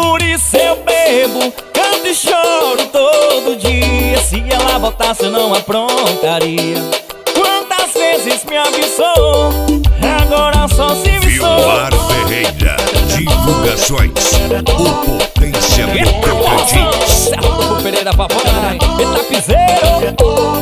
Por isso eu bebo, canto e choro todo dia. Se ela voltasse eu não aprontaria. Quantas vezes me avisou, agora só se visou. Vilmar Ferreira, divulgações, o Potência do Tocantins. Certo, Pereira papai, etapizeiro.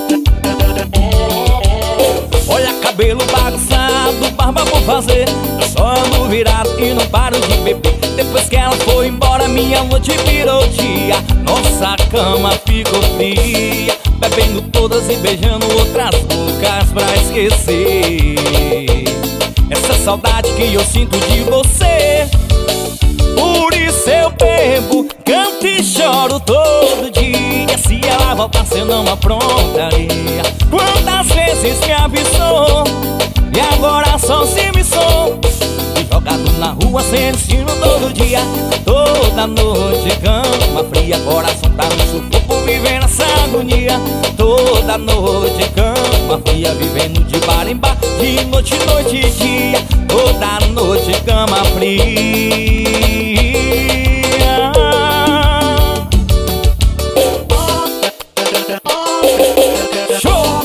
Olha, cabelo bagunçado, barba por fazer, sono virado e não paro de beber. Depois que ela foi embora, minha noite virou dia. Nossa cama ficou fria, bebendo todas e beijando outras bocas pra esquecer essa saudade que eu sinto de você. Por isso eu bebo, canto e choro todo dia. Se ela voltasse eu não aprontaria. Quantas vezes me avisou e agora só se me sou. E jogado na rua sem destino todo dia, toda noite cama fria. Coração tá no sufoco, vivendo essa agonia. Toda noite cama fria, vivendo de bar em bar, de noite, noite e dia. Toda noite cama fria. Show!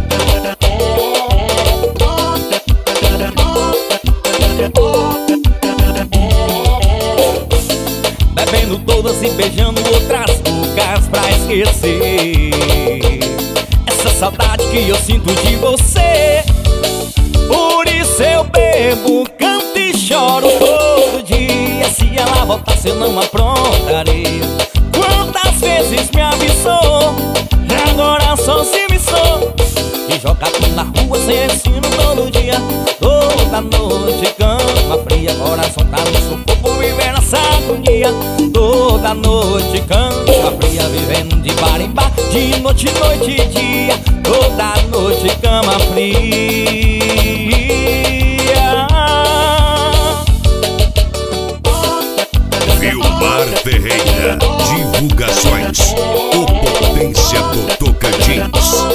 Bebendo todas e beijando outras bocas pra esquecer essa saudade que eu sinto de você. Por isso eu bebo, canto e choro todo dia. Se ela voltasse eu não aprontaria. Quantas vezes me avisou, agora só se me sou. E jogado na rua sem ensino todo dia, toda noite cama fria. Coração tá no sufoco, vivendo essa agonia. Toda noite cama fria, vivendo de bar em bar, de noite, noite e dia. Toda noite cama fria. Vilmar Ferreira, divulgações, o Potência do Tocantins.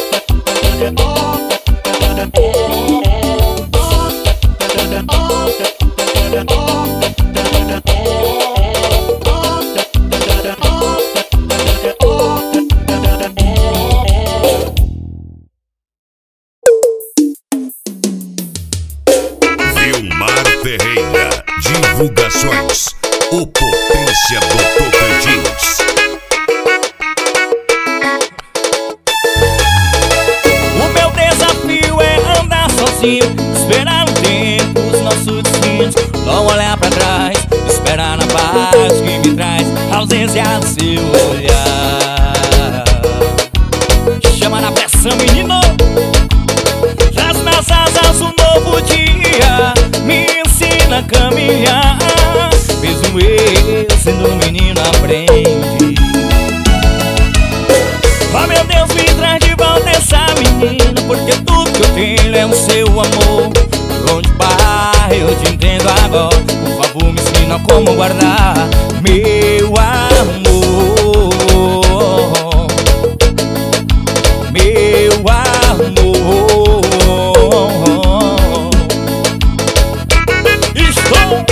Vilmar Ferreira, divulgações, o Potência do Tocantins. O meu desafio é andar sozinho, esperar um tempo os nossos destinos. Não olhar pra trás, esperar na paz que me traz a ausência do seu olhar. Chama na pressão, menino. Traz nas asas um novo dia, me ensina a caminhar. Mesmo eu sendo um menino, aprende. Oh meu Deus, me traz de volta essa menina, porque tudo que eu tenho é o seu amor. Onde pai, eu te entendo agora. Por favor, me ensina como guardar meu amor. Meu amor. Estou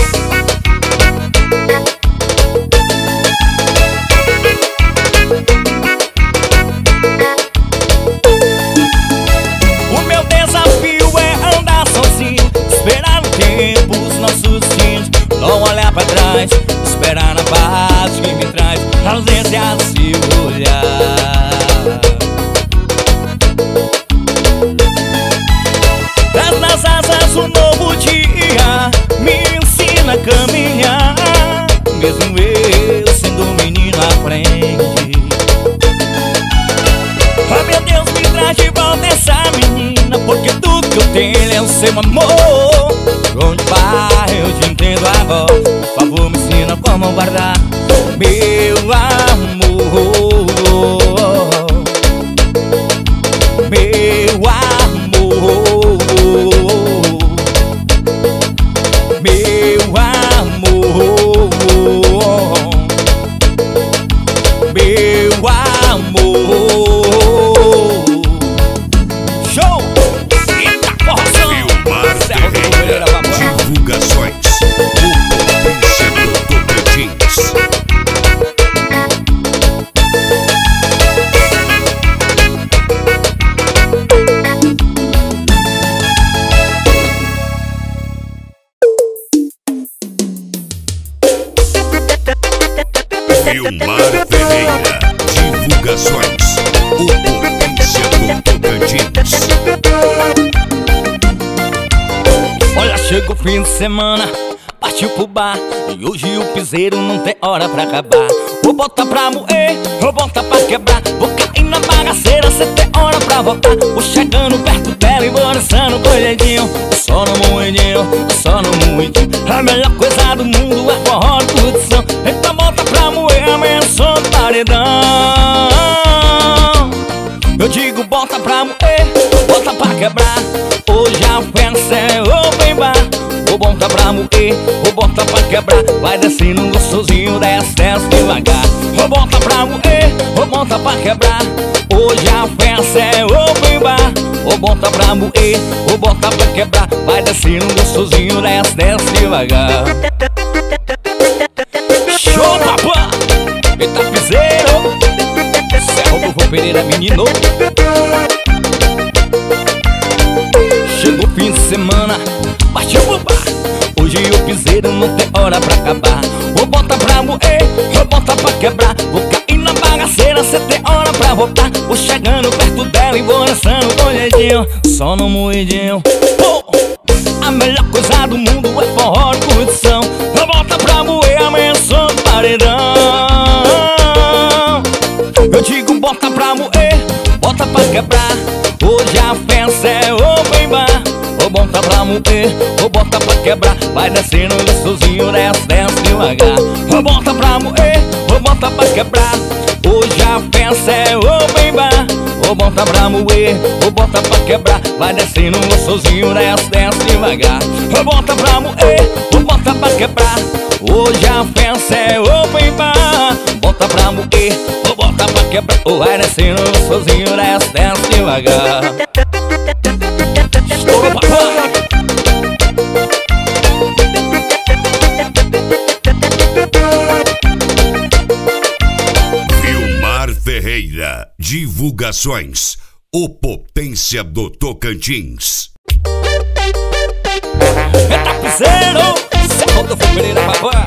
o meu desafio é andar sozinho, esperar um tempo os nossos destinos. Não olhar pra trás, esperar na paz que me traz a ausência do seu olhar. Traz nas asas um novo dia, me ensina a caminhar. Mesmo eu sendo um menino, aprende. Oh meu Deus, me traz de volta essa menina, porque tudo que eu tenho é o seu amor. Onde vai, eu te entendo agora. Por favor, me ensina como guardar meu amor. Meu amor. Meu amor. Meu amor. Show! Eita porra! Vilmar Ferreira, divulgações, o Potência do Tocantins. Vilmar Ferreira, divulgações, o Potência do Tocantins. Olha, chega o fim de semana, partiu pro bar, e hoje o piseiro não tem hora pra acabar. Vou botar pra moer, vou botar pra quebrar, vou cair na bagaceira, cê tem hora pra voltar. Vou chegando perto dela e vou dançando com o dedinho, só no moedinho, só no moedinho. A melhor coisa do mundo é forró de curtição. Então bota pra moer, amanhã só no paredão. Eu digo bota pra moer, bota pra quebrar, hoje a festa é open bar. Vou botar pra moer, vou botar pra quebrar, vai descendo gostosinho, desce, desce devagar. Vou botar pra moer, vou botar pra quebrar, hoje a festa é open bar. Vou botar pra moer, vou botar pra quebrar, vai descendo gostosinho, desce, desce devagar. Show, papá! Eita piseiro, Serro do Vô Pereira, menino. Chegou o fim de semana, partiu pro bar, hoje o piseiro não tem hora pra acabar. Vou botar pra moer, vou botar pra quebrar, vou cair na bagaceira, cê tem hora pra voltar. Vou chegando perto dela e vou dançando com o dedinho, só no moedinho. A melhor coisa do mundo é forró de curtição. Vou botar pra moer, amanhã só no paredão. Eu digo bota pra moer, bota pra quebrar, hoje a festa é open bar. Vou botar pra moer, vou botar pra quebrar, vai descendo gostosinho, desce, desce devagar. Vou botar pra moer, vou botar pra quebrar, hoje a festa é open bar. Vou botar pra moer, vou botar pra quebrar, vai descendo gostosinho, desce, desce devagar. Vou botar pra moer, vou botar pra quebrar, hoje a festa é open bar. Bota pra moer, vou botar pra quebrar, vai descendo gostosinho, desce, desce devagar. Estoura, papai! Vilmar Ferreira, divulgações, o Potência do Tocantins. Eita piseiro, Serro do Vô Pereira, papai!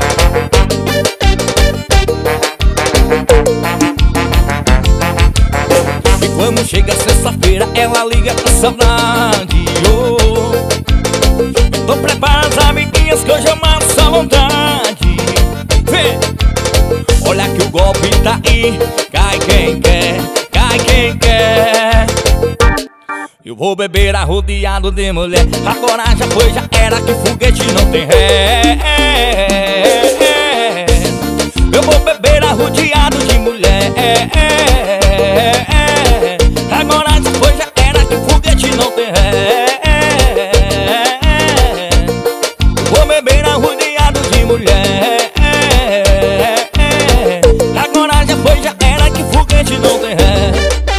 E quando chega sexta-feira, ela liga pra saudade, oh. Então prepara as amiguinhas que hoje eu mato essa vontade. Vê, olha que o golpe tá aí, cai quem quer, cai quem quer. Eu vou beber arrodeado de mulher, agora já foi, já era, que foguete não tem ré. Eu vou beber arrodeado de mulher, agora já foi, já era, que foguete não tem ré. Vou beber arrodeado de mulher, agora já foi, já era, que foguete não tem ré.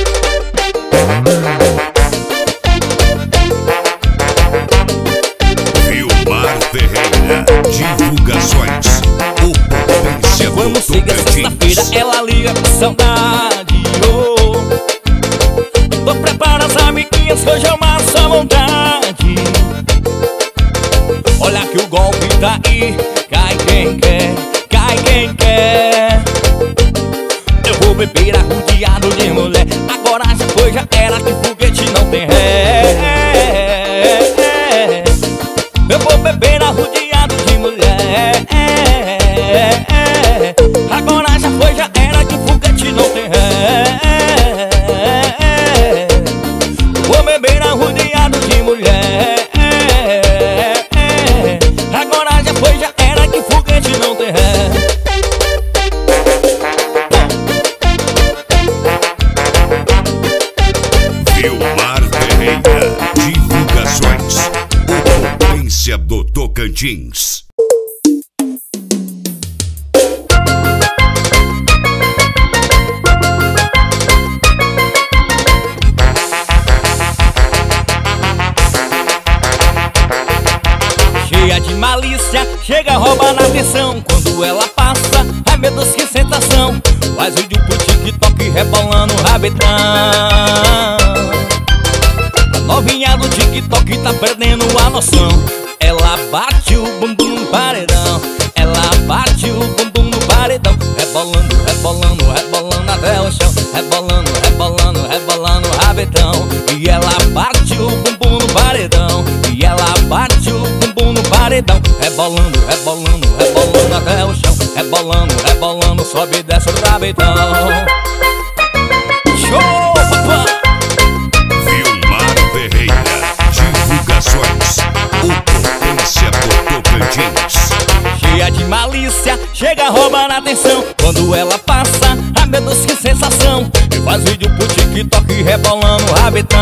Vilmar Ferreira, divulgações, o Potência do Quando chega sexta-feira, Tocantins. ela liga pra saudade, oh. Então prepara as amiguinhas que hoje eu mato sua vontade. Olha que o golpe tá aí, cai quem quer, cai quem quer. Eu vou beber arrodeado de mulher, agora já foi, já era, que foguete não tem ré. Eu vou beber arrodeado de mulher, agora já foi, já era, que foguete não tem ré. Vou beber arrodeado de mulher, agora já foi, já era, que foguete não tem ré. Vilmar Ferreira, divulgações, o Potência do Tocantins. Cheia de malícia, chega a roubar na atenção. Quando ela passa, ai meu Deus, que sensação. Faz vídeo pro TikTok rebolando o rabetão. A novinha do TikTok tá perdendo a noção. Ela bate o bumbum no paredão, ela bate o bumbum no paredão, rebolando até o chão, rebolando, rebolando, rebolando o rabetão. E ela bate o bumbum no paredão, e ela bate o bumbum no paredão. Rebolando, rebolando, rebolando até o chão, rebolando, rebolando, sobe e desce o rabetão. Show, papai! Vilmar Ferreira, divulgações, Potência do Tocantins. Cheia de malícia, chega a roubar a atenção. Quando ela passa, ai meu Deus, que sensação. E faz vídeo pro TikTok rebolando o rabetão.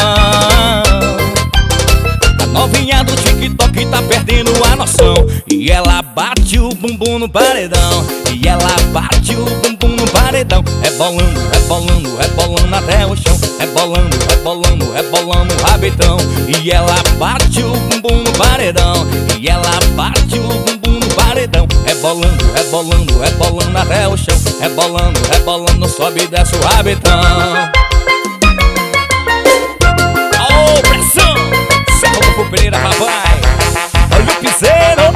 A novinha do TikTok tá perdendo a noção. E ela bate o bumbum no paredão, e ela bate o bumbum no paredão. Rebolando, rebolando, rebolando até o chão, rebolando, rebolando, rebolando o rabetão. E ela bate o bumbum no paredão, e ela bate o bumbum no paredão. Rebolando, rebolando, rebolando até o chão, rebolando, rebolando, sobe e desce o rabetão. Ô, pressão! Serra do Pereira, papai. Olha o piseiro.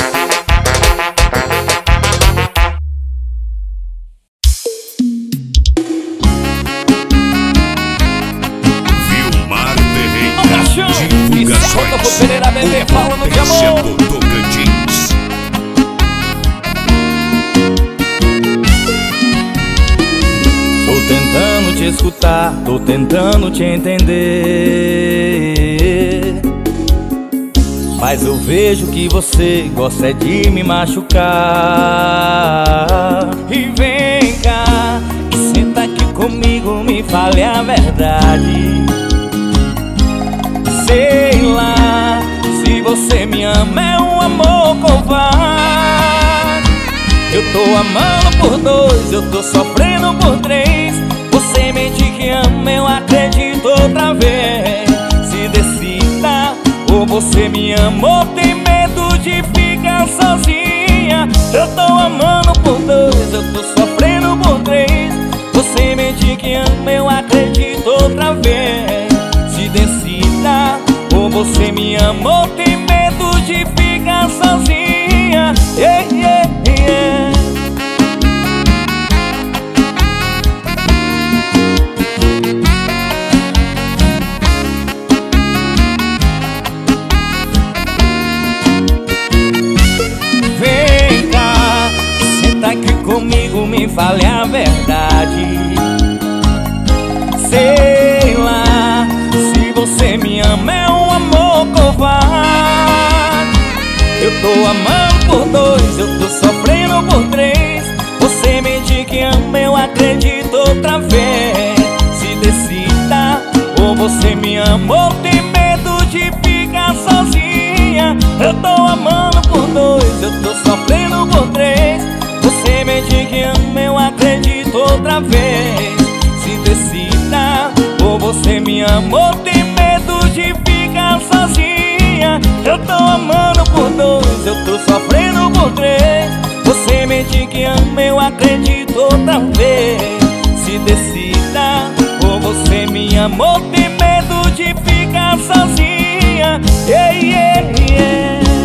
Vilmar Ferreira, divulgações, Pereira, bebê, falando de Potência amor. do Tocantins. Tô tentando te escutar, tô tentando te entender, mas eu vejo que você gosta de me machucar. E vem cá, senta aqui comigo, me fale a verdade. Sei lá, se você me ama é um amor covarde. Eu tô amando por dois, eu tô sofrendo por três. Você mente que ama, eu acredito outra vez. Se decida, ou você me ama ou tem medo de ficar sozinha. Eu tô amando por dois, eu tô sofrendo por três. Você mente que ama, eu acredito outra vez. Se decida, ou você me ama ou tem medo de ficar sozinha. Yeah, yeah, yeah. Vem cá, senta aqui comigo, me fale a verdade. Sei lá, se você me ama é um amor covarde. Eu tô amando por dois, eu tô sofrendo por três. Você mente que ama, eu acredito outra vez. Se decida, ou você me ama ou tem medo de ficar sozinha. Eu tô amando por dois, eu tô sofrendo por três. Você mente que ama, eu acredito outra vez. Se decida, ou você me ama ou tem medo de ficar sozinha. Eu tô amando por dois, eu tô sofrendo por três. Você mente que ama, eu acredito outra vez. Se decida, ou você me ama ou tem medo de ficar sozinha. Yeah, yeah, yeah.